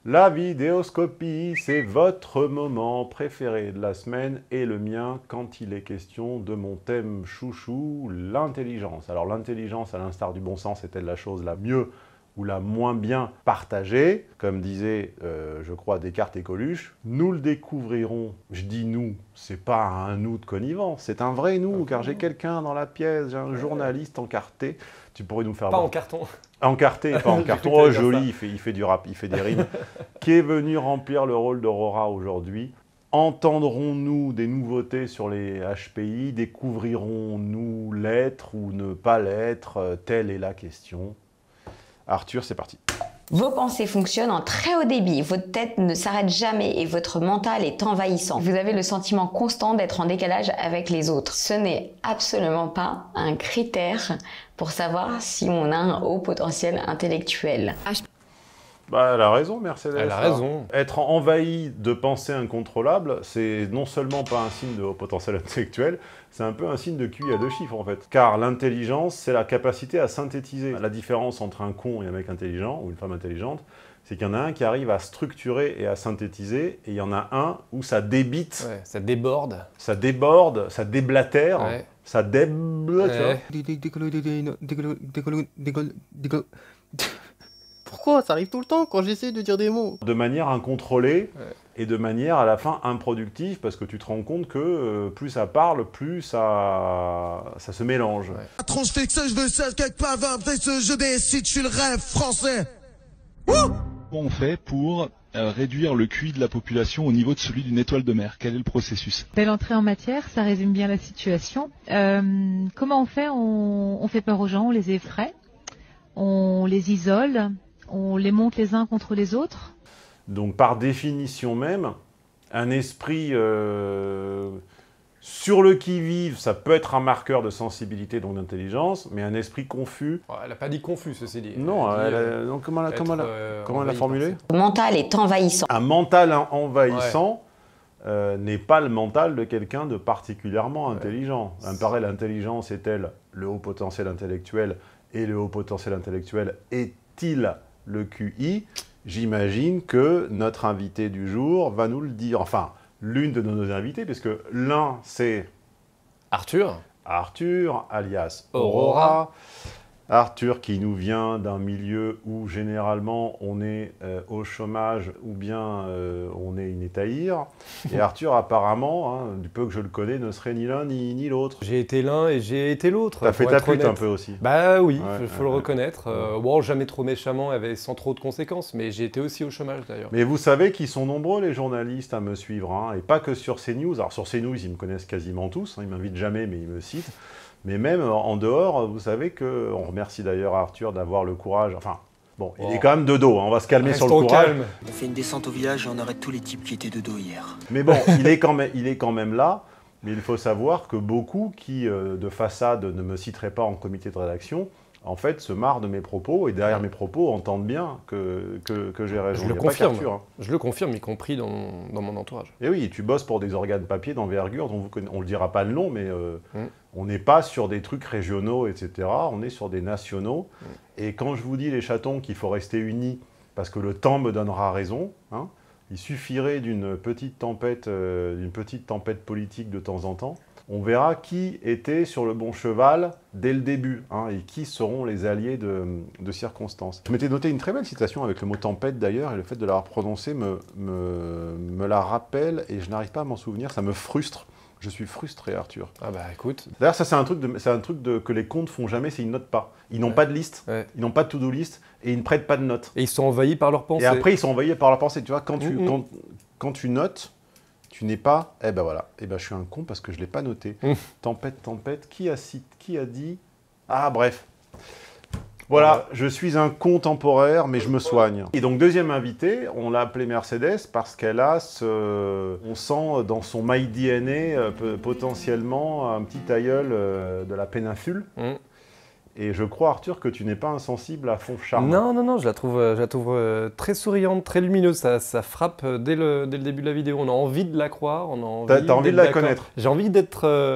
La vidéoscopie, c'est votre moment préféré de la semaine et le mien quand il est question de mon thème chouchou, l'intelligence. Alors l'intelligence, à l'instar du bon sens, est-elle la chose la mieux ou la moins bien partagée? Comme disait, je crois, Descartes et Coluche, nous le découvrirons. Je dis nous, c'est pas un nous de connivence, c'est un vrai nous, car j'ai quelqu'un dans la pièce, j'ai un journaliste encarté. Tu pourrais nous faire Pas voir. en carton. Encarté, pas en J'ai carton. cru que Oh, t'allais dire joli, il fait du rap, il fait des rimes. Qui est venu remplir le rôle d'Aurora aujourd'hui. Entendrons-nous des nouveautés sur les HPI? Découvrirons-nous l'être ou ne pas l'être? Telle est la question. Arthur, c'est parti. Vos pensées fonctionnent en très haut débit, votre tête ne s'arrête jamais et votre mental est envahissant. Vous avez le sentiment constant d'être en décalage avec les autres. Ce n'est absolument pas un critère pour savoir si on a un haut potentiel intellectuel. Bah, elle a raison, Mercedes. Elle a raison. Être envahi de pensées incontrôlables, c'est non seulement pas un signe de haut potentiel intellectuel, c'est un peu un signe de QI à deux chiffres en fait. Car l'intelligence, c'est la capacité à synthétiser. La différence entre un con et un mec intelligent, ou une femme intelligente, c'est qu'il y en a un qui arrive à structurer et à synthétiser, et il y en a un où ça débite, Ouais, ça déborde. ça déborde, ça déblatère, Ouais. ça débloque. Pourquoi? Ça arrive tout le temps quand j'essaie de dire des mots. De manière incontrôlée, Ouais. et de manière à la fin improductive, parce que tu te rends compte que plus ça parle, plus ça se mélange. Ouais. Patron, je fais que ça, je veux ça, quelque part, après ce jeu décide, je suis le rêve français. Comment on fait pour réduire le QI de la population au niveau de celui d'une étoile de mer? Quel est le processus? Belle entrée en matière, ça résume bien la situation. Comment on fait? On fait peur aux gens, on les effraie, on les isole, on les monte les uns contre les autres. Donc par définition même, un esprit sur le qui-vive, ça peut être un marqueur de sensibilité, donc d'intelligence, mais un esprit confus... Ouais, elle n'a pas dit confus, ceci dit. Non, Elle a dit, donc comment elle a envahi formulé? par Le mental est envahissant. Un mental envahissant n'est pas le mental de quelqu'un de particulièrement intelligent. L'intelligence est-elle le haut potentiel intellectuel, et le haut potentiel intellectuel est-il le QI? J'imagine que notre invité du jour va nous le dire. Enfin, l'une de nos invités, puisque l'un, c'est Arthur. Arthur, alias Aurora. Aurora. Arthur qui nous vient d'un milieu où généralement on est au chômage ou bien on est une étaïre. Et Arthur apparemment, hein, du peu que je le connais, ne serait ni l'un ni l'autre. J'ai été l'un et j'ai été l'autre. T'as fait pour ta être pute honnête. un peu aussi. Bah oui, Ouais, il faut le reconnaître. Bon, jamais trop méchamment et sans trop de conséquences, mais j'ai été aussi au chômage d'ailleurs. Mais vous savez qu'ils sont nombreux les journalistes à me suivre, hein, et pas que sur CNews. Alors sur CNews, ils me connaissent quasiment tous, hein, ils m'invitent jamais mais ils me citent. Mais même en dehors, vous savez que, on remercie d'ailleurs Arthur d'avoir le courage, enfin, bon, il est quand même de dos, hein, on va se calmer sur le Restons courage. calmes. On fait une descente au village et on arrête tous les types qui étaient de dos hier. Mais bon, il est quand même là, mais il faut savoir que beaucoup qui, de façade, ne me citeraient pas en comité de rédaction, en fait, se marrent de mes propos, et derrière mes propos, entendent bien que j'ai raison. Je le Il y a pas confirme. qu'Arthur, hein. Je le confirme, y compris dans mon entourage. Et oui, tu bosses pour des organes papier d'envergure, dont on ne le dira pas le nom, mais on n'est pas sur des trucs régionaux, etc. On est sur des nationaux. Et quand je vous dis, les chatons, qu'il faut rester unis, parce que le temps me donnera raison, hein, il suffirait d'une petite tempête politique de temps en temps, on verra qui était sur le bon cheval dès le début, hein, et qui seront les alliés de circonstance. Je m'étais noté une très belle citation avec le mot tempête d'ailleurs, et le fait de l'avoir prononcé me la rappelle, et je n'arrive pas à m'en souvenir, ça me frustre. Je suis frustré, Arthur. Ah bah écoute. D'ailleurs, ça c'est un truc que les comptes font jamais, c'est ils notent pas. Ils n'ont pas de liste, ils n'ont pas de to-do list, et ils ne prêtent pas de notes. Et ils sont envahis par leurs pensées. Et après, ils sont envahis par la pensée. Tu vois, quand tu notes, tu n'es pas... Eh ben voilà, eh ben je suis un con parce que je ne l'ai pas noté. Tempête, qui a dit... Ah, bref. Voilà, je suis un con temporaire, mais je me soigne. Et donc, deuxième invité, on l'a appelée Mercedes parce qu'elle a on sent dans son my DNA potentiellement un petit aïeul de la péninsule. Et je crois, Arthur, que tu n'es pas insensible à Fond Charme. Non, je la trouve très souriante, très lumineuse. Ça frappe dès le début de la vidéo. On a envie de la croire, on a envie, T'as envie de la connaître. J'ai envie d'être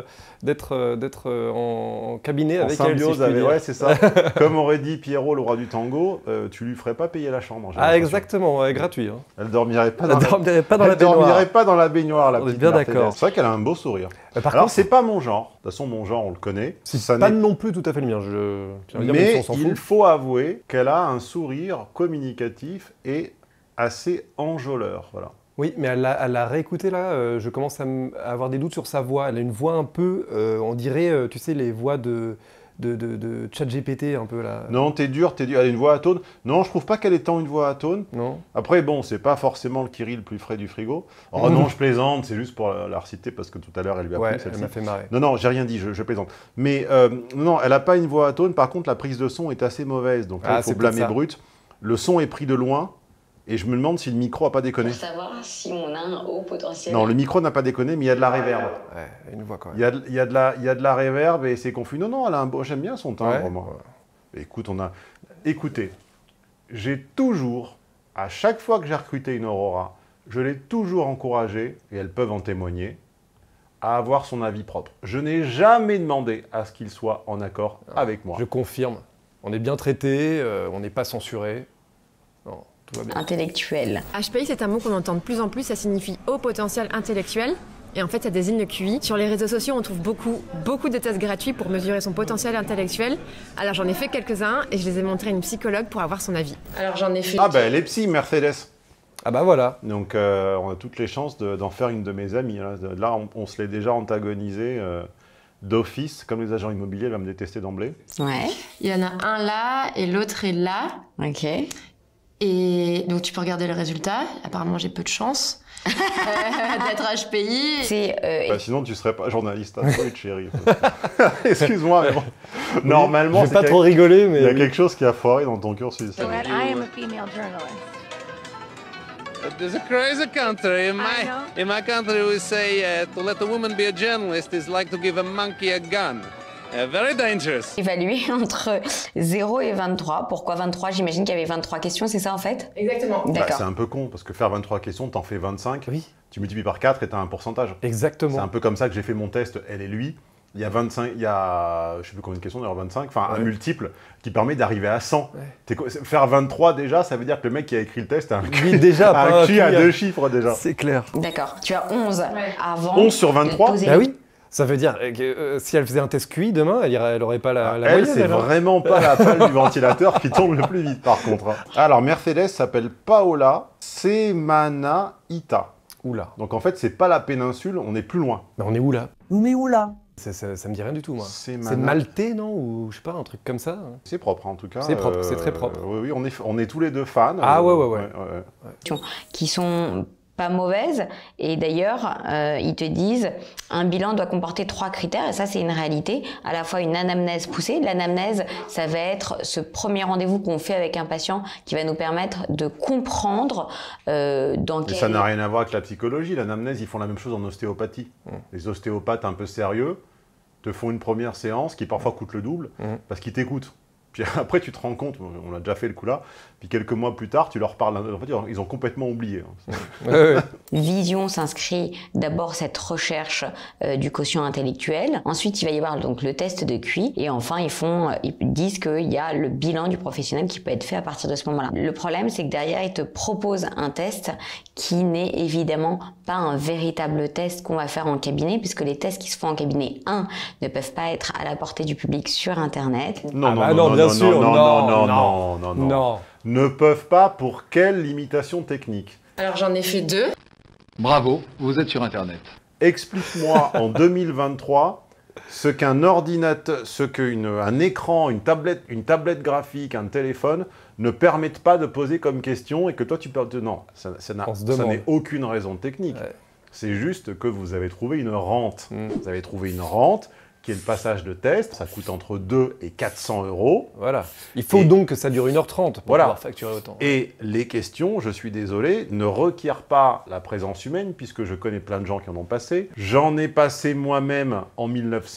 en cabinet En avec elle. symbiose Si je puis avec, dire. ouais, c'est ça. Comme aurait dit Pierrot, le roi du tango, tu lui ferais pas payer la chambre. j'ai Ah, l'impression. exactement, ouais, gratuit. Hein. Elle dormirait pas Elle dans dormirait pas dans elle la baignoire. dormirait pas dans la baignoire, la On est petite bien Mercedes. d'accord. C'est vrai qu'elle a un beau sourire. Par Alors, contre, c'est pas mon genre. De toute façon, mon genre, on le connaît. c'est Ça pas n'est- non plus tout à fait le mien. Je tiens à dire, même Mais si on s'en il fout. faut avouer qu'elle a un sourire communicatif et assez enjôleur. Voilà. Oui, mais elle l'a réécouté là. Je commence à avoir des doutes sur sa voix. Elle a une voix un peu, on dirait, tu sais, les voix de ChatGPT un peu là. Non, t'es dur. Elle a une voix atone. Non, je trouve pas qu'elle ait tant une voix atone. Non. Après, bon, c'est pas forcément le Kirill le plus frais du frigo. Oh non, je plaisante, c'est juste pour la reciter parce que tout à l'heure, elle lui a Ouais, plu celle-ci. elle m'a fait marrer. Non, j'ai rien dit, je plaisante. Mais non, elle a pas une voix atone. Par contre, la prise de son est assez mauvaise. Donc là, Ah, il faut c'est peut-être blâmer ça. Brut. Le son est pris de loin. Et je me demande si le micro a pas déconné. Pour savoir si on a un haut potentiel. Non, le micro n'a pas déconné, mais il y a de la réverb. Ouais, une voix quand même. Il y a de la réverb et c'est confus. Non, elle a un beau... J'aime bien son timbre, Ouais. moi. Écoute, Écoutez, j'ai toujours, à chaque fois que j'ai recruté une Aurora, je l'ai toujours encouragée, et elles peuvent en témoigner, à avoir son avis propre. Je n'ai jamais demandé à ce qu'il soit en accord avec moi. Je confirme. On est bien traité, on n'est pas censuré. Non, tout va bien. Intellectuel. HPI, c'est un mot qu'on entend de plus en plus, ça signifie haut potentiel intellectuel. Et en fait, ça désigne le QI. Sur les réseaux sociaux, on trouve beaucoup de tests gratuits pour mesurer son potentiel intellectuel. Alors j'en ai fait quelques-uns et je les ai montrés à une psychologue pour avoir son avis. Alors j'en ai fait... Ah ben, elle est psy, Mercedes. Ah bah voilà. Donc, on a toutes les chances d'en faire une de mes amies. Là, on se l'est déjà antagonisé d'office. Comme les agents immobiliers, elle va me détester d'emblée. Ouais. Il y en a un là et l'autre est là. Ok. Et donc tu peux regarder le résultat. Apparemment, j'ai peu de chance d'être HPI. C'est Bah, sinon, tu serais pas journaliste à Freud, chérie. Excuse-moi, mais bon. Normalement, Je vais c'est pas trop rigoler, mais il y a oui. quelque chose qui a foiré dans ton cursus. I am a female journalist. There's a crazy country. know. In my country, we say to let a woman be a journalist is like to give a monkey a gun. Very dangerous. évalué entre 0 et 23. Pourquoi 23? J'imagine qu'il y avait 23 questions, c'est ça en fait? Exactement. Bah, D'accord. c'est un peu con, parce que faire 23 questions, t'en fais 25. Oui. Tu multiplies par 4 et t'as un pourcentage. C'est Exactement. un peu comme ça que j'ai fait mon test, elle et lui. Il y a 25, il y a, je sais plus combien de questions, d'ailleurs 25, enfin un Ouais. multiple qui permet d'arriver à 100. Ouais. Faire 23 déjà, ça veut dire que le mec qui a écrit le test a un Lui, déjà, pas un un QI à QI. 2 chiffres déjà. C'est clair. D'accord. Tu as 11 avant. 11 sur 23? de poser- Bah oui. Ça veut dire que si elle faisait un test QI demain, elle aurait pas la Elle, moyenne. c'est alors. vraiment pas la pale du ventilateur qui tourne le plus vite par contre. Alors Mercedes s'appelle Paola Semanaita. Oula. Donc en fait, c'est pas la péninsule, on est plus loin. Mais on est où là? Mais où là? Ça me dit rien du tout, moi. C'est Semana- maltais, non? Ou je sais pas, un truc comme ça hein. C'est propre en tout cas. C'est propre, c'est très propre. Oui, on est tous les deux fans. Ah ouais. Qui sont pas mauvaises. Et d'ailleurs, ils te disent un bilan doit comporter 3 critères. Et ça, c'est une réalité. À la fois une anamnèse poussée. L'anamnèse, ça va être ce premier rendez-vous qu'on fait avec un patient qui va nous permettre de comprendre dans Mais quel... ça n'a rien à voir avec la psychologie. L'anamnèse, ils font la même chose en ostéopathie. Les ostéopathes un peu sérieux te font une première séance qui parfois coûte le double parce qu'ils t'écoutent. Puis après, tu te rends compte, on a déjà fait le coup là, puis quelques mois plus tard, tu leur parles, en fait, ils ont complètement oublié. Vision s'inscrit d'abord cette recherche du quotient intellectuel. Ensuite, il va y avoir donc le test de QI. Et enfin, ils disent qu'il y a le bilan du professionnel qui peut être fait à partir de ce moment-là. Le problème, c'est que derrière, ils te proposent un test qui n'est évidemment pas un véritable test qu'on va faire en cabinet, puisque les tests qui se font en cabinet, ne peuvent pas être à la portée du public sur Internet. Non. Ne peuvent pas pour quelle limitation technique? Alors j'en ai fait 2. Bravo, vous êtes sur Internet. Explique-moi en 2023 ce qu'un ordinateur, un écran, une tablette graphique, un téléphone ne permettent pas de poser comme question et que toi tu peux... Non, ça n'est aucune raison technique. Ouais. C'est juste que vous avez trouvé une rente. Vous avez trouvé une rente qui est le passage de test. Ça coûte entre 2 et 400 €. Voilà. Il faut donc que ça dure 1h30 pour pouvoir facturer autant. Et les questions, je suis désolé, ne requièrent pas la présence humaine, puisque je connais plein de gens qui en ont passé. J'en ai passé moi-même en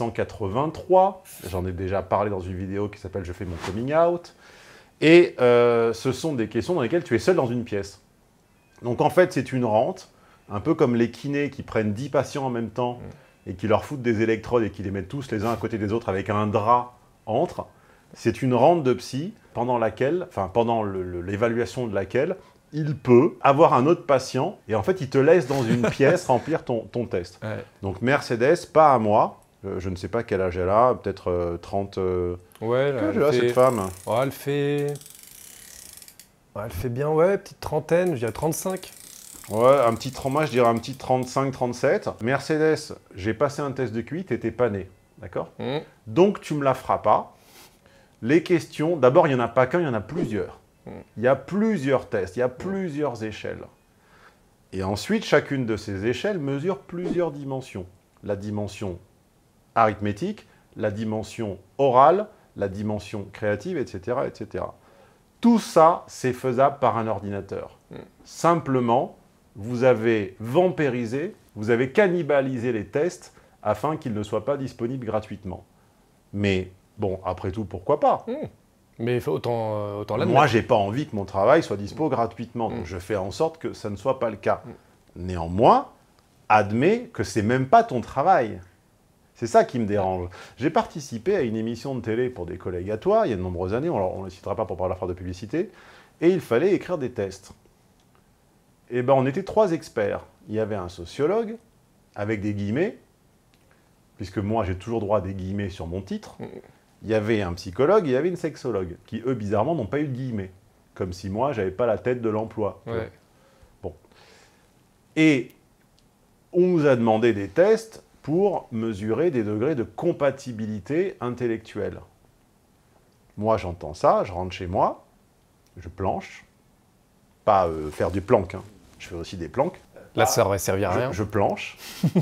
1983. J'en ai déjà parlé dans une vidéo qui s'appelle « Je fais mon coming out ». Et ce sont des questions dans lesquelles tu es seul dans une pièce. Donc en fait, c'est une rente, un peu comme les kinés qui prennent 10 patients en même temps et qui leur foutent des électrodes et qui les mettent tous les uns à côté des autres avec un drap entre. C'est une rente de psy pendant laquelle, enfin pendant l'évaluation de laquelle, il peut avoir un autre patient et en fait, il te laisse dans une pièce remplir ton test. Ouais. Donc Mercedes, pas à moi. Je ne sais pas quel âge elle a, peut-être 30... Ouais, là, quel âge cette femme? Oh, elle fait... Ouais, elle fait bien, ouais, petite trentaine, je dirais 35. Ouais, moi je dirais un petit 35-37. Mercedes, j'ai passé un test de QI, t'étais pas né, d'accord? Donc tu me la feras pas. Les questions, d'abord il n'y en a pas qu'un, il y en a plusieurs. Il y a plusieurs tests, il y a plusieurs échelles. Et ensuite, chacune de ces échelles mesure plusieurs dimensions. La dimension arithmétique, la dimension orale, la dimension créative, etc., etc. Tout ça, c'est faisable par un ordinateur. Simplement, vous avez vampirisé, vous avez cannibalisé les tests afin qu'ils ne soient pas disponibles gratuitement. Mais bon, après tout, pourquoi pas? Mais il faut autant l'admettre. Moi, j'ai pas envie que mon travail soit dispo gratuitement, donc je fais en sorte que ça ne soit pas le cas. Néanmoins, admets que c'est même pas ton travail. C'est ça qui me dérange. J'ai participé à une émission de télé pour des collègues à toi, il y a de nombreuses années, on ne les citera pas pour parler de publicité, et il fallait écrire des tests. Et ben, on était 3 experts. Il y avait un sociologue, avec des guillemets, puisque moi j'ai toujours droit à des guillemets sur mon titre. Il y avait un psychologue, et il y avait une sexologue, qui eux, bizarrement, n'ont pas eu de guillemets. Comme si moi, j'avais pas la tête de l'emploi. Ouais. Bon. Et on nous a demandé des tests pour mesurer des degrés de compatibilité intellectuelle. Moi, j'entends ça, je rentre chez moi, je planche. Pas faire du planque, hein. Je fais aussi des planques. Là, ça aurait servi à rien. Je planche.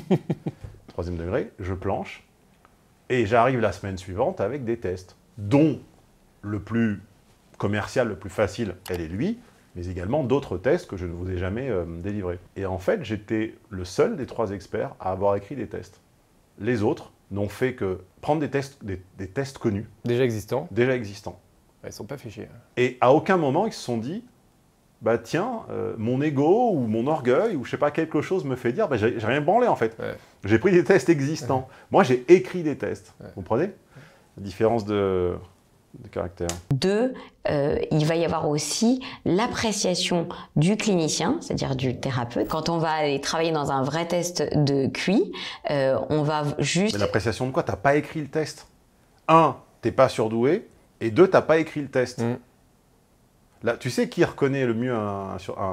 3e degré, je planche. Et j'arrive la semaine suivante avec des tests, dont le plus commercial, le plus facile, elle et lui, mais également d'autres tests que je ne vous ai jamais délivrés. Et en fait, j'étais le seul des 3 experts à avoir écrit des tests. Les autres n'ont fait que prendre des tests connus. Déjà existants. Déjà existants. Ils ne sont pas fichés. Et à aucun moment, ils se sont dit, bah tiens, mon ego ou mon orgueil ou je sais pas, quelque chose me fait dire, bah, j'ai rien branlé en fait. Ouais. J'ai pris des tests existants. Ouais. Moi, j'ai écrit des tests. Ouais. Vous comprenez? La différence de caractère. 2, il va y avoir aussi l'appréciation du clinicien, c'est-à-dire du thérapeute. Quand on va aller travailler dans un vrai test de QI, on va juste... Mais l'appréciation de quoi? T'as pas écrit le test. 1, t'es pas surdoué, et 2, t'as pas écrit le test. Là, tu sais qui reconnaît le mieux un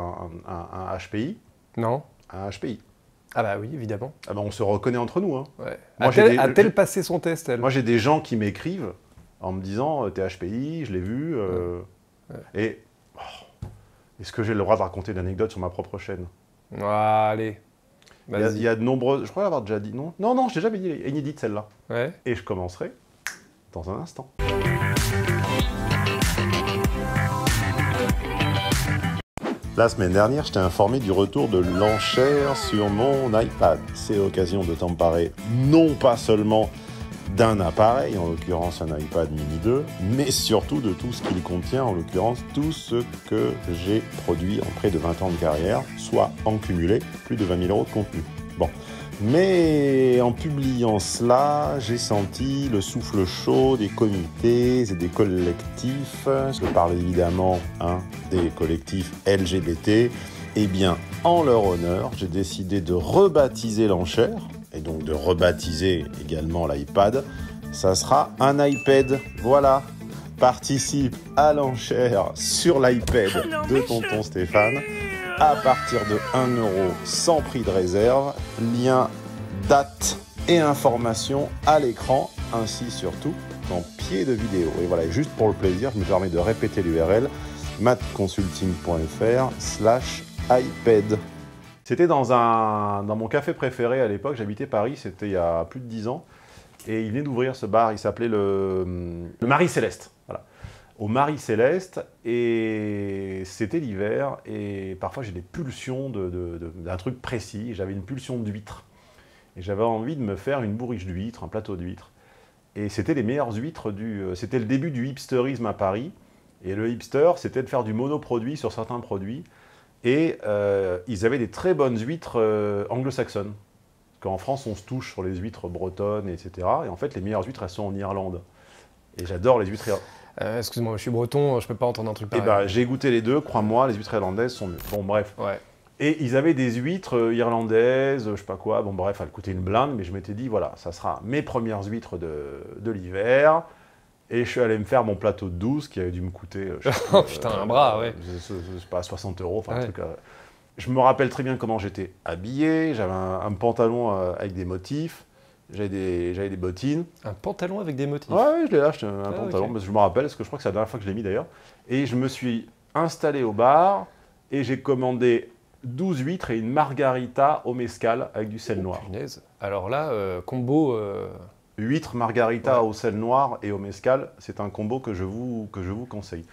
HPI? Non. Un HPI. Ah bah oui, évidemment. Ah bah on se reconnaît entre nous. Hein. Ouais. A-t-elle passé son test, elle? Moi, j'ai des gens qui m'écrivent en me disant « t'es HPI, je l'ai vu Et est-ce que j'ai le droit de raconter l'anecdote sur ma propre chaîne? Allez. Il y a de nombreuses... Je crois l'avoir déjà dit, non? Non, je l'ai jamais dit, elle est inédite celle-là. Ouais. Et je commencerai dans un instant. La semaine dernière, je t'ai informé du retour de l'enchère sur mon iPad. C'est l'occasion de t'emparer non pas seulement d'un appareil, en l'occurrence un iPad mini 2, mais surtout de tout ce qu'il contient, en l'occurrence tout ce que j'ai produit en près de 20 ans de carrière, soit en cumulé plus de 20 000 € de contenu. Bon. Mais en publiant cela, j'ai senti le souffle chaud des comités et des collectifs. Je parle évidemment des collectifs LGBT. Eh bien, en leur honneur, j'ai décidé de rebaptiser l'enchère, et donc de rebaptiser également l'iPad. Ça sera un iPad. Voilà. Participe à l'enchère sur l'iPad de tonton Stéphane. À partir de 1 € sans prix de réserve, lien, date et information à l'écran, ainsi surtout qu'en pied de vidéo. Et voilà, juste pour le plaisir, je me permets de répéter l'URL, mathconsulting.fr/iPad. C'était dans mon café préféré à l'époque, j'habitais Paris, c'était il y a plus de 10 ans. Et il venait d'ouvrir ce bar, il s'appelait le Marie Céleste. Voilà. Au Marie Céleste, et c'était l'hiver, et parfois j'ai des pulsions d'un truc précis. J'avais une pulsion d'huîtres. Et j'avais envie de me faire une bourriche d'huîtres, un plateau d'huîtres. Et c'était les meilleures huîtres c'était le début du hipsterisme à Paris. Et le hipster, c'était de faire du monoproduit sur certains produits. Et ils avaient des très bonnes huîtres anglo-saxonnes. Parce qu'en France, on se touche sur les huîtres bretonnes, etc. Et en fait, les meilleures huîtres, elles sont en Irlande. Et j'adore les huîtres irlandaises. Excuse-moi, je suis breton, je peux pas entendre un truc pareil. Et ben, j'ai goûté les deux, crois-moi, les huîtres irlandaises sont mieux. Bon, bref. Ouais. Et ils avaient des huîtres irlandaises, je sais pas quoi. Bon, bref, elles coûtaient une blinde, mais je m'étais dit, voilà, ça sera mes premières huîtres de l'hiver. Et je suis allé me faire mon plateau de 12 qui avait dû me coûter. Oh putain, un bras, ouais. C'est pas 60 €, enfin, ouais. un truc. Je me rappelle très bien comment j'étais habillé. J'avais un pantalon avec des motifs. J'avais des bottines. Un pantalon avec des motifs? Ouais, je l'ai là, un pantalon. Okay. Je me rappelle, parce que je crois que c'est la dernière fois que je l'ai mis d'ailleurs. Et je me suis installé au bar et j'ai commandé 12 huîtres et une margarita au mescal avec du sel noir. Punaise. Alors là, combo... Huîtres, margarita au sel noir et au mescal, c'est un combo que je vous conseille.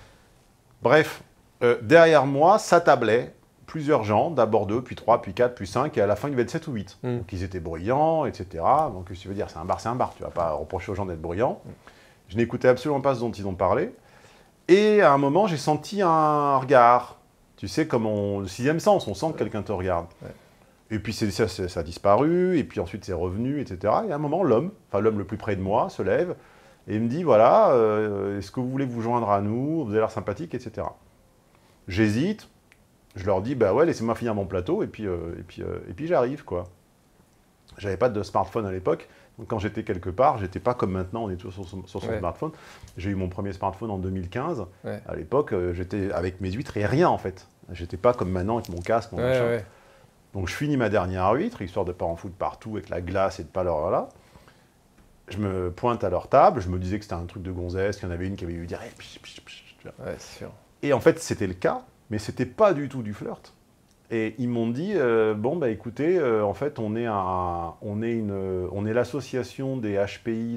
Bref, derrière moi, ça tablait. Plusieurs gens, d'abord 2, puis 3, puis 4, puis 5, et à la fin, il devait être 7 ou 8. Donc ils étaient bruyants, etc. Donc ce que tu veux dire, c'est un bar, tu ne vas pas reprocher aux gens d'être bruyants. Je n'écoutais absolument pas ce dont ils ont parlé. Et à un moment, j'ai senti un regard. Tu sais, comme le sixième sens, on sent que quelqu'un te regarde. Ouais. Et puis ça a disparu, et puis ensuite c'est revenu, etc. Et à un moment, l'homme le plus près de moi, se lève, et il me dit, voilà, est-ce que vous voulez vous joindre à nous? Vous avez l'air sympathique, etc. J'hésite. Je leur dis, bah ouais, laissez-moi finir mon plateau, et puis j'arrive, quoi. J'avais pas de smartphone à l'époque, donc quand j'étais quelque part, j'étais pas comme maintenant, on est toujours sur son smartphone. J'ai eu mon premier smartphone en 2015. Ouais. À l'époque, j'étais avec mes huîtres et rien, en fait. J'étais pas comme maintenant avec mon casque, mon machin. Ouais. Donc je finis ma dernière huître, histoire de pas en foutre partout avec la glace et de pas leur... Voilà. Je me pointe à leur table, je me disais que c'était un truc de gonzesse, qu'il y en avait une qui avait eu dire... Ouais, c'est sûr. Et en fait, c'était le cas. Mais c'était pas du tout du flirt. Et ils m'ont dit, bon, bah écoutez, en fait, on est l'association des HPI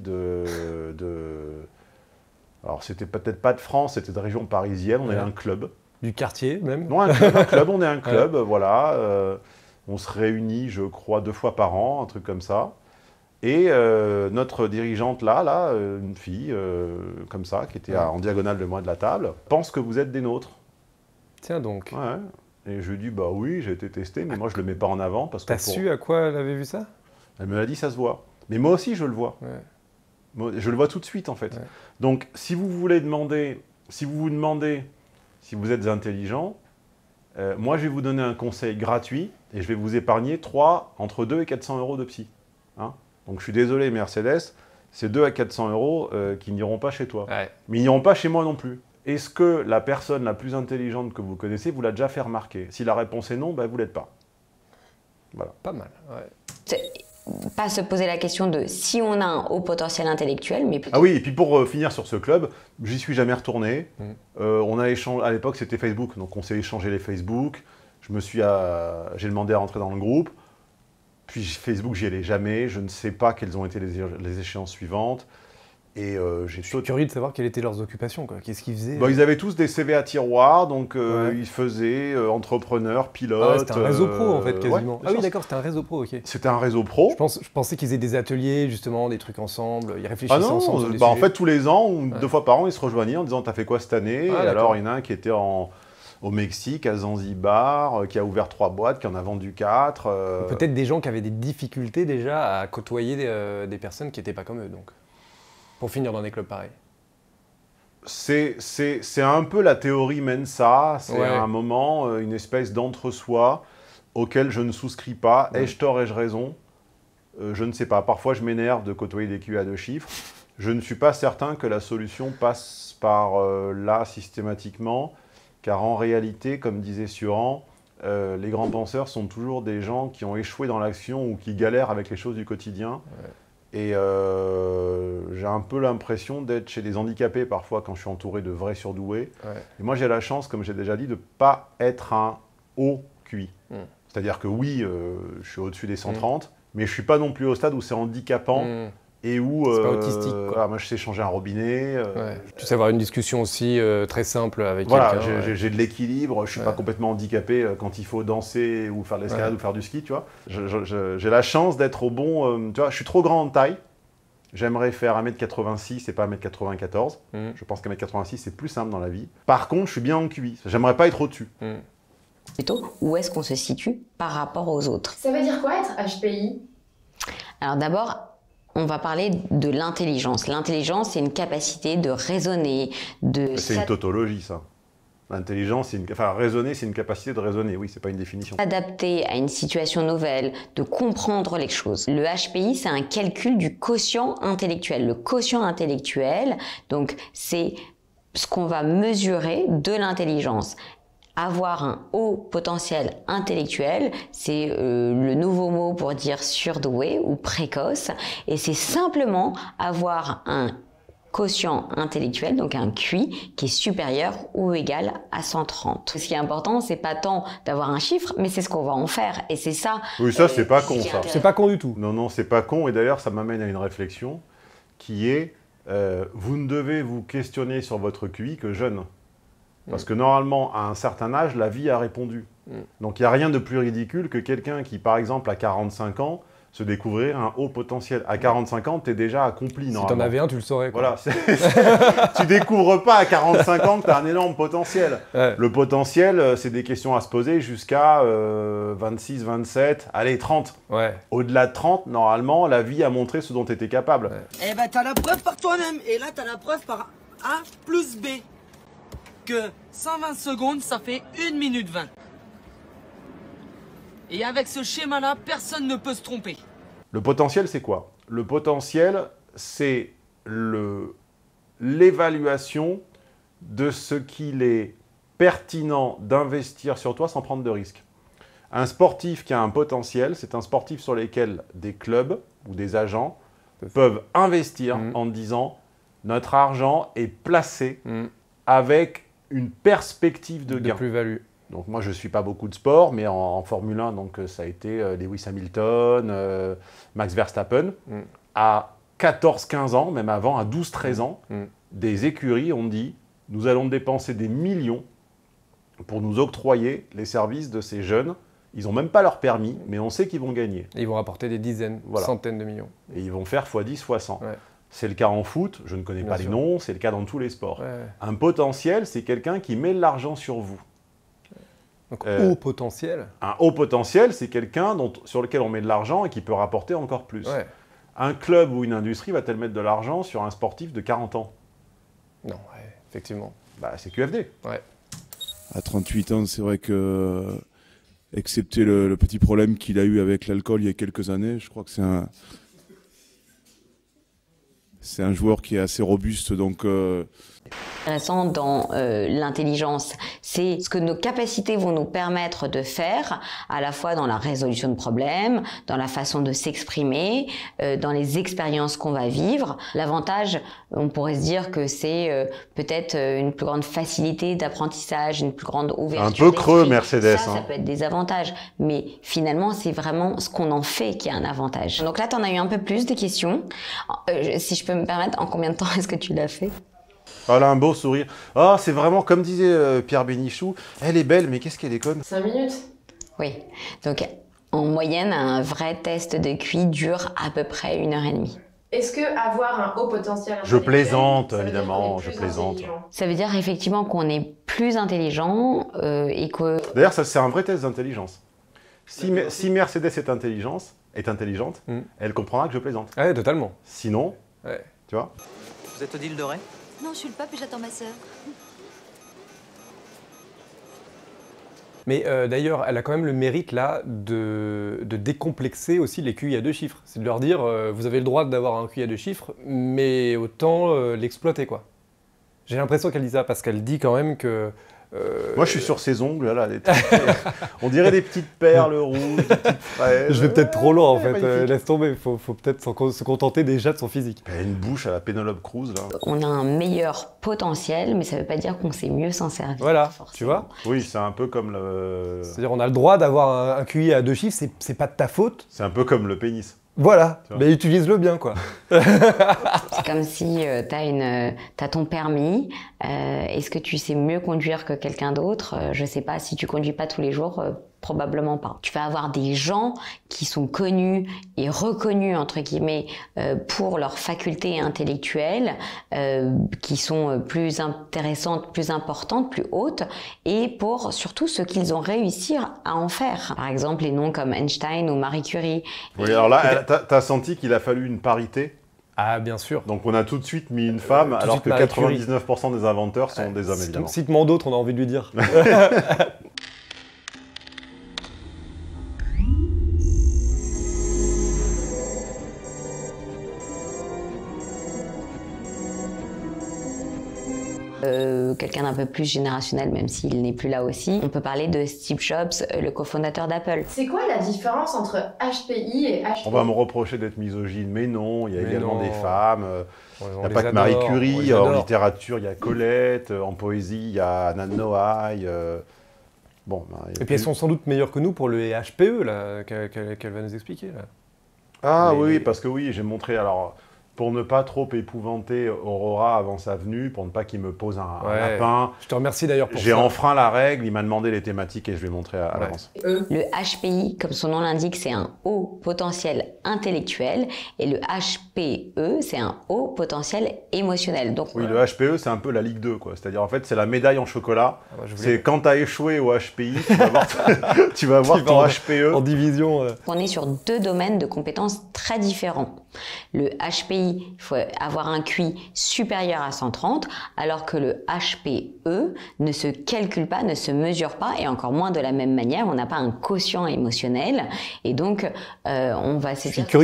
alors, c'était peut-être pas de France, c'était de région parisienne, on est un club. Du quartier, même? Non, un club, on est un club, voilà. On se réunit, je crois, 2 fois par an, un truc comme ça. Et notre dirigeante là, une fille, comme ça, qui était en diagonale de moi de la table, pense que vous êtes des nôtres. Tiens donc. Ouais. Et je lui dis, bah oui, j'ai été testé, mais moi je le mets pas en avant. T'as su à quoi elle avait vu ça? Elle me l'a dit, ça se voit. Mais moi aussi, je le vois. Ouais. Je le vois tout de suite, en fait. Ouais. Donc, si vous vous demandez si vous êtes intelligent, moi je vais vous donner un conseil gratuit et je vais vous épargner entre 2 et 400 € de psy. Hein? Donc je suis désolé, Mercedes, c'est 2 à 400 € qui n'iront pas chez toi. Ouais. Mais ils n'iront pas chez moi non plus. Est-ce que la personne la plus intelligente que vous connaissez vous l'a déjà fait remarquer? Si la réponse est non, bah, vous ne l'êtes pas. Voilà. Pas mal, ouais. Pas se poser la question de si on a un haut potentiel intellectuel, mais plutôt... Ah oui, et puis pour finir sur ce club, j'y suis jamais retourné. On a échangé, à l'époque c'était Facebook, donc on s'est échangé les Facebook. J'ai demandé à rentrer dans le groupe. Puis Facebook, j'y allais jamais. Je ne sais pas quelles ont été les échéances suivantes. Et je suis curieux de savoir quelles étaient leurs occupations. Qu'est-ce qu'ils faisaient? Ils avaient tous des CV à tiroir, donc ils faisaient entrepreneurs, pilotes. C'était un réseau pro en fait, quasiment. Ah oui, d'accord, c'était un réseau pro, ok. C'était un réseau pro. Je pensais qu'ils faisaient des ateliers, justement, des trucs ensemble, ils réfléchissaient ensemble sur des sujets. En fait, tous les ans, ou 2 fois par an, ils se rejoignaient en disant « T'as fait quoi cette année ?» Et alors, il y en a un qui était au Mexique, à Zanzibar, qui a ouvert 3 boîtes, qui en a vendu 4. Peut-être des gens qui avaient des difficultés déjà à côtoyer des personnes qui n'étaient pas comme eux, donc. Pour finir dans des clubs pareils. C'est un peu la théorie Mensa, c'est à un moment une espèce d'entre-soi auquel je ne souscris pas. Ai-je tort, ai-je raison? Je ne sais pas. Parfois, je m'énerve de côtoyer des QA de chiffres. Je ne suis pas certain que la solution passe par là systématiquement, car en réalité, comme disait Sioran, les grands penseurs sont toujours des gens qui ont échoué dans l'action ou qui galèrent avec les choses du quotidien. Et j'ai un peu l'impression d'être chez des handicapés parfois quand je suis entouré de vrais surdoués. Et moi, j'ai la chance, comme j'ai déjà dit, de ne pas être un haut QI. C'est-à-dire que oui, je suis au-dessus des 130, mais je ne suis pas non plus au stade où c'est handicapant et où C'est pas autistique, quoi. moi je sais changer un robinet. Ouais. Tu sais avoir une discussion aussi très simple avec voilà, quelqu'un. j'ai de l'équilibre, je suis pas complètement handicapé quand il faut danser ou faire de l'escalade ou faire du ski, tu vois. J'ai la chance d'être au bon... tu vois, je suis trop grand en taille. J'aimerais faire 1m86 et pas 1m94. Je pense qu'1m86 c'est plus simple dans la vie. Par contre, je suis bien en QI. J'aimerais pas être au-dessus. Plutôt, où est-ce qu'on se situe par rapport aux autres? Ça veut dire quoi être HPI? Alors d'abord, on va parler de l'intelligence. L'intelligence, c'est une capacité de raisonner, de... C'est une tautologie, ça. L'intelligence, raisonner, c'est une capacité de raisonner. Oui, c'est pas une définition. S'adapter à une situation nouvelle, de comprendre les choses. Le HPI, c'est un calcul du quotient intellectuel. Le quotient intellectuel, donc, c'est ce qu'on va mesurer de l'intelligence. Avoir un haut potentiel intellectuel, c'est le nouveau mot pour dire surdoué ou précoce, et c'est simplement avoir un quotient intellectuel, donc un QI, qui est supérieur ou égal à 130. Ce qui est important, c'est pas tant d'avoir un chiffre, mais c'est ce qu'on va en faire, et c'est ça... Oui, ça, c'est pas con, ça. C'est pas con du tout. Non, non, c'est pas con, et d'ailleurs, ça m'amène à une réflexion qui est, vous ne devez vous questionner sur votre QI que jeune. Parce que normalement, à un certain âge, la vie a répondu. Donc il n'y a rien de plus ridicule que quelqu'un qui, par exemple, à 45 ans, se découvrir un haut potentiel. À 45 ans, tu es déjà accompli, normalement. Si tu en avais un, tu le saurais, quoi. Voilà. Tu découvres pas à 45 ans que tu as un énorme potentiel. Ouais. Le potentiel, c'est des questions à se poser jusqu'à 26, 27, allez, 30. Ouais. Au-delà de 30, normalement, la vie a montré ce dont tu étais capable. Ouais. Eh ben, tu as la preuve par toi-même. Et là, tu as la preuve par A plus B. Que 120 secondes, ça fait 1 minute 20. Et avec ce schéma-là, personne ne peut se tromper. Le potentiel, c'est quoi? Le potentiel, c'est l'évaluation de ce qu'il est pertinent d'investir sur toi sans prendre de risques. Un sportif qui a un potentiel, c'est un sportif sur lequel des clubs ou des agents peuvent investir en disant « notre argent est placé avec une perspective de gain. » plus-value. Donc moi, je ne suis pas beaucoup de sport, mais en Formule 1, donc, ça a été Lewis Hamilton, Max Verstappen. À 14-15 ans, même avant, à 12-13 ans, des écuries ont dit « nous allons dépenser des millions pour nous octroyer les services de ces jeunes. Ils n'ont même pas leur permis, mais on sait qu'ils vont gagner. » Et ils vont rapporter des dizaines, centaines de millions. Et ils vont faire x10, x100. Ouais. C'est le cas en foot, je ne connais pas les noms, c'est le cas dans tous les sports. Ouais. Un potentiel, c'est quelqu'un qui met de l'argent sur vous. Donc haut potentiel. Un haut potentiel, c'est quelqu'un sur lequel on met de l'argent et qui peut rapporter encore plus. Ouais. Un club ou une industrie va-t-elle mettre de l'argent sur un sportif de 40 ans? Non, effectivement. Bah, c'est QFD. Ouais. À 38 ans, c'est vrai que, excepté le petit problème qu'il a eu avec l'alcool il y a quelques années, je crois que c'est un joueur qui est assez robuste, donc... Intéressant dans l'intelligence, c'est ce que nos capacités vont nous permettre de faire, à la fois dans la résolution de problèmes, dans la façon de s'exprimer, dans les expériences qu'on va vivre. L'avantage, on pourrait se dire que c'est peut-être une plus grande facilité d'apprentissage, une plus grande ouverture. Un peu creux, Mercedes. Ça peut être des avantages, mais finalement, c'est vraiment ce qu'on en fait qui est un avantage. Donc là, tu en as eu un peu plus de questions. Si je peux me permettre, en combien de temps est-ce que tu l'as fait? Oh là, un beau sourire. Oh, c'est vraiment comme disait Pierre Bénichou. Elle est belle, mais qu'est-ce qu'elle est conne. 5 minutes. Oui. Donc, en moyenne, un vrai test de QI dure à peu près 1h30. Est-ce que avoir un haut potentiel Je plaisante, évidemment, je plaisante. Ça veut dire effectivement qu'on est plus intelligent et que... D'ailleurs, ça c'est un vrai test d'intelligence. Si Mercedes est intelligente, elle comprendra que je plaisante. Ouais, totalement. Sinon, tu vois. Vous êtes Odile Doré? Non, je suis le pape et j'attends ma sœur. Mais d'ailleurs, elle a quand même le mérite là de décomplexer aussi les QI à 2 chiffres. C'est de leur dire, vous avez le droit d'avoir un QI à 2 chiffres, mais autant l'exploiter, quoi. J'ai l'impression qu'elle dit ça parce qu'elle dit quand même que... Moi, je suis sur ses ongles, là. On dirait des petites perles rouges, des petites fraises. Je vais peut-être trop loin, en fait. Laisse tomber. Il faut peut-être se contenter déjà de son physique. Elle a une bouche à la Penelope Cruz, là. On a un meilleur potentiel, mais ça ne veut pas dire qu'on sait mieux s'en servir. Voilà, tu vois. Oui, c'est un peu comme le... C'est-à-dire, on a le droit d'avoir un QI à 2 chiffres, c'est pas de ta faute. C'est un peu comme le pénis. Voilà, mais utilise-le bien, quoi. C'est comme si t'as ton permis. Est-ce que tu sais mieux conduire que quelqu'un d'autre? Je sais pas. Si tu conduis pas tous les jours, probablement pas. Tu vas avoir des gens qui sont connus et reconnus, entre guillemets, pour leurs facultés intellectuelles, qui sont plus intéressantes, plus importantes, plus hautes, et pour surtout ce qu'ils ont réussi à en faire. Par exemple, les noms comme Einstein ou Marie Curie. Oui, alors là, t'as senti qu'il a fallu une parité? Ah, bien sûr. Donc on a tout de suite mis une femme, alors que 99% des inventeurs sont des hommes, évidemment. Cite-moi d'autres, on a envie de lui dire. Quelqu'un d'un peu plus générationnel, même s'il n'est plus là aussi. On peut parler de Steve Jobs, le cofondateur d'Apple. C'est quoi la différence entre HPI et HPI? On va me reprocher d'être misogyne, mais non, il y a également des femmes. Il n'y a pas que adore, Marie Curie, en littérature, il y a Colette, en poésie, il y a Anna Noailles. Bon, et puis elles sont sans doute meilleures que nous pour le HPE, là, qu'elle va nous expliquer. Là. Ah oui, parce que oui, j'ai montré... Alors, pour ne pas trop épouvanter Aurora avant sa venue, pour ne pas qu'il me pose un lapin. Je te remercie d'ailleurs pour ça. J'ai enfreint la règle, il m'a demandé les thématiques et je vais montrer à l'avance. Le HPI, comme son nom l'indique, c'est un haut potentiel intellectuel et le HPE, c'est un haut potentiel émotionnel. Donc, oui, le HPE, c'est un peu la Ligue 2, quoi. C'est-à-dire, en fait, c'est la médaille en chocolat. C'est quand tu as échoué au HPI, tu vas voir ton HPE. En division. On est sur deux domaines de compétences très différents. Le HPI, il faut avoir un QI supérieur à 130, alors que le HPE ne se calcule pas, ne se mesure pas, et encore moins de la même manière, on n'a pas un quotient émotionnel, et donc on va se dire... Je suis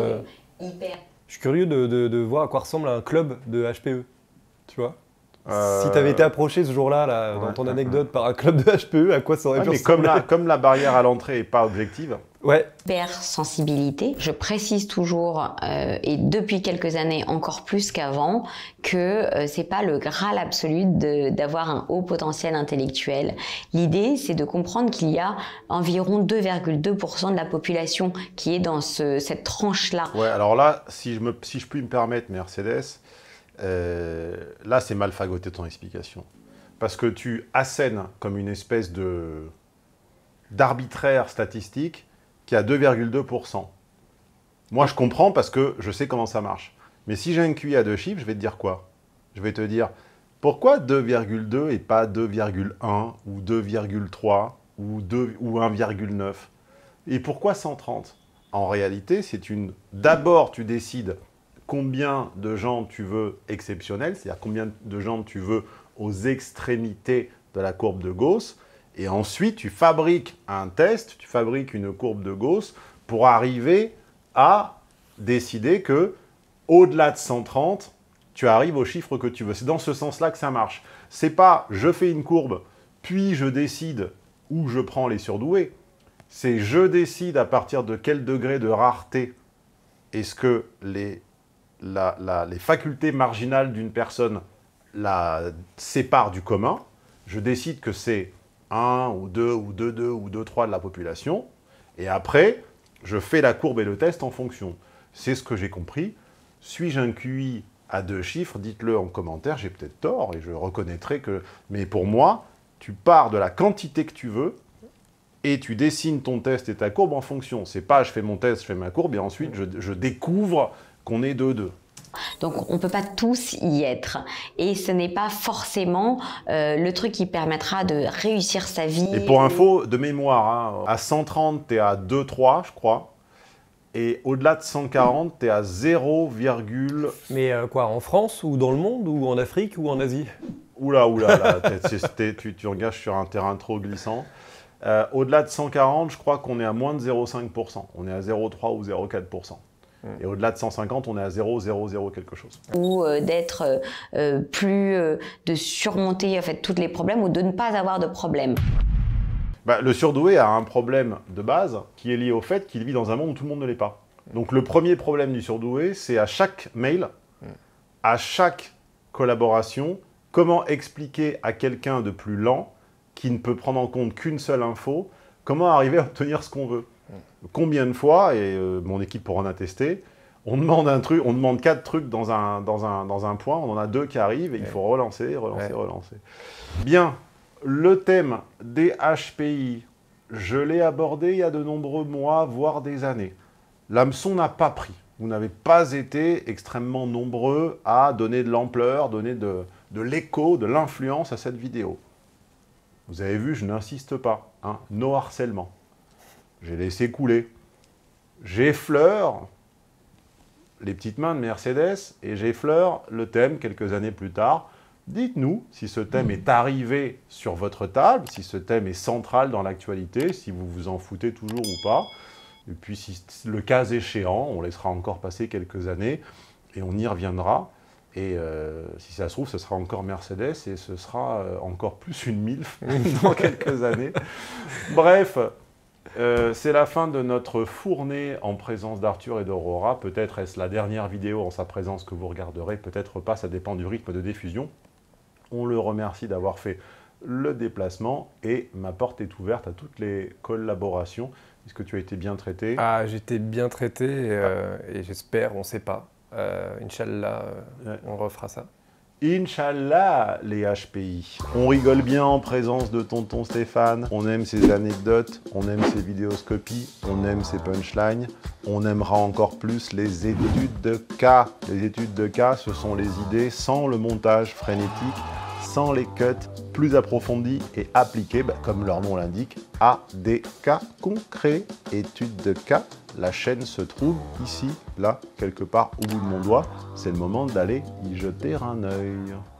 curieux de voir à quoi ressemble un club de HPE, tu vois. Si tu avais été approché ce jour-là, dans ton anecdote, par un club de HPE, à quoi ça aurait pu ressembler? Comme la barrière à l'entrée n'est pas objective. Ouais. Hypersensibilité. Je précise toujours, et depuis quelques années encore plus qu'avant, que c'est pas le Graal absolu d'avoir un haut potentiel intellectuel. L'idée, c'est de comprendre qu'il y a environ 2,2% de la population qui est dans cette tranche-là. Ouais, alors là, si je puis me permettre, Mercedes, là, c'est mal fagoté ton explication. Parce que tu assènes comme une espèce d'arbitraire statistique qui a 2,2%. Moi, je comprends parce que je sais comment ça marche. Mais si j'ai un QI à 2 chiffres, je vais te dire quoi? Je vais te dire, pourquoi 2,2 et pas 2,1 ou 2,3 ou 1,9? Et pourquoi 130? En réalité, d'abord, tu décides combien de gens tu veux exceptionnels, c'est-à-dire combien de gens tu veux aux extrémités de la courbe de Gauss, et ensuite tu fabriques un test, tu fabriques une courbe de Gauss pour arriver à décider que au-delà de 130, tu arrives au chiffre que tu veux. C'est dans ce sens-là que ça marche. C'est pas je fais une courbe, puis je décide où je prends les surdoués. C'est je décide à partir de quel degré de rareté est-ce que les facultés marginales d'une personne la séparent du commun. Je décide que c'est 1 ou 2 ou 2,2 ou 2,3 de la population. Et après, je fais la courbe et le test en fonction. C'est ce que j'ai compris. Suis-je un QI à 2 chiffres? Dites-le en commentaire, j'ai peut-être tort et je reconnaîtrai que... Mais pour moi, tu pars de la quantité que tu veux et tu dessines ton test et ta courbe en fonction. C'est pas je fais mon test, je fais ma courbe et ensuite je découvre qu'on est 2,2. Donc on ne peut pas tous y être. Et ce n'est pas forcément le truc qui permettra de réussir sa vie. Et pour info, de mémoire, hein, à 130, tu es à 2,3, je crois. Et au-delà de 140, tu es à 0, Mais quoi, en France ou dans le monde ou en Afrique ou en Asie? Oula, là, tu engages sur un terrain trop glissant. Au-delà de 140, je crois qu'on est à moins de 0,5%. On est à 0,3 ou 0,4%. Et au-delà de 150, on est à 0,00 quelque chose. Ou d'être de surmonter en fait, tous les problèmes ou de ne pas avoir de problème. Bah, le surdoué a un problème de base qui est lié au fait qu'il vit dans un monde où tout le monde ne l'est pas. Donc le premier problème du surdoué, c'est à chaque mail, à chaque collaboration, comment expliquer à quelqu'un de plus lent, qui ne peut prendre en compte qu'une seule info, comment arriver à obtenir ce qu'on veut. Combien de fois, et mon équipe pourra en attester, on demande un truc, on demande 4 trucs dans un point, on en a 2 qui arrivent, et il faut relancer. Bien, le thème des HPI, je l'ai abordé il y a de nombreux mois, voire des années. L'hameçon n'a pas pris. Vous n'avez pas été extrêmement nombreux à donner de l'ampleur, donner de l'écho, de l'influence à cette vidéo. Vous avez vu, je n'insiste pas. Hein, no harcèlement. J'ai laissé couler. J'effleure les petites mains de Mercedes et j'effleure le thème quelques années plus tard. Dites-nous si ce thème est arrivé sur votre table, si ce thème est central dans l'actualité, si vous vous en foutez toujours ou pas. Et puis, si le cas échéant, on laissera encore passer quelques années et on y reviendra. Et si ça se trouve, ce sera encore Mercedes et ce sera encore plus une MILF dans quelques années. Bref, c'est la fin de notre fournée en présence d'Arthur et d'Aurora. Peut-être est-ce la dernière vidéo en sa présence que vous regarderez, peut-être pas, ça dépend du rythme de diffusion. On le remercie d'avoir fait le déplacement et ma porte est ouverte à toutes les collaborations. Est-ce que tu as été bien traité? Ah, j'ai été bien traité et j'espère, on ne sait pas. Inch'Allah, on refera ça. Inch'Allah, les HPI. On rigole bien en présence de tonton Stéphane. On aime ses anecdotes, on aime ses vidéoscopies, on aime ses punchlines. On aimera encore plus les études de cas. Les études de cas, ce sont les idées sans le montage frénétique, sans les cuts plus approfondis et appliqués, comme leur nom l'indique, à des cas concrets. Études de cas, la chaîne se trouve ici, là, quelque part au bout de mon doigt. C'est le moment d'aller y jeter un œil.